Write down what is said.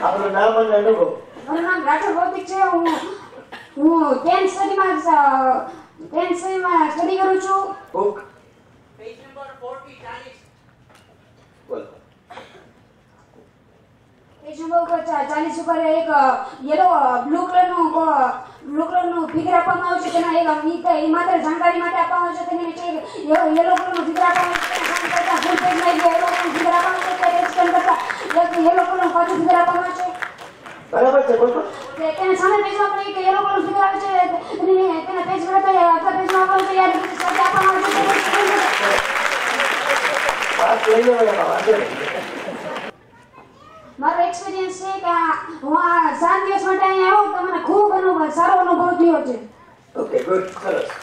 આપણું નામ અને અનુભવ. મારું નામ રાઠોડ ભૌતિક છે. હું 10th સ્ટડીમાં સ્ટડી કરું છું. બુક પેજ નંબર 40 બોલો. પેજ નંબર 40 ઉપર એક યલો બ્લુ કલરનું ફિગર આપવામાં આવ્યું છે. તેના એક માત્ર જાણકારી માટે આપવામાં આવ્યું છે. તેને નીચે યલો કલરનું ફિગર આપવામાં આવ્યું છે. ફૂલ પેજમાં યલો કલરનું ફિગર આપવામાં આવ્યું છે. એક્સપ્લેન કરતા યલો કલરનું પાછું ફિગર આપવામાં આવ્યું છે. બરાબર છે. બોલો. તેના સામે પેજમાં પણ એક યલો કલરનું ફિગર આવે છે. તેના પેજ પર આગલા પેજમાં આપવામાં આવ્યું છે. યાર રીતે સાથે આપવામાં આવ્યું છે. વાત લઈ લેવાય વાંધો નહીં. મારો એક્સપિરિયન્સ છે કે હું આ 7 દિવસ માટે અહીંયા આવ્યો તો મને ખૂબ સારો અનુભવ થયો છે. Okay good. સરસ.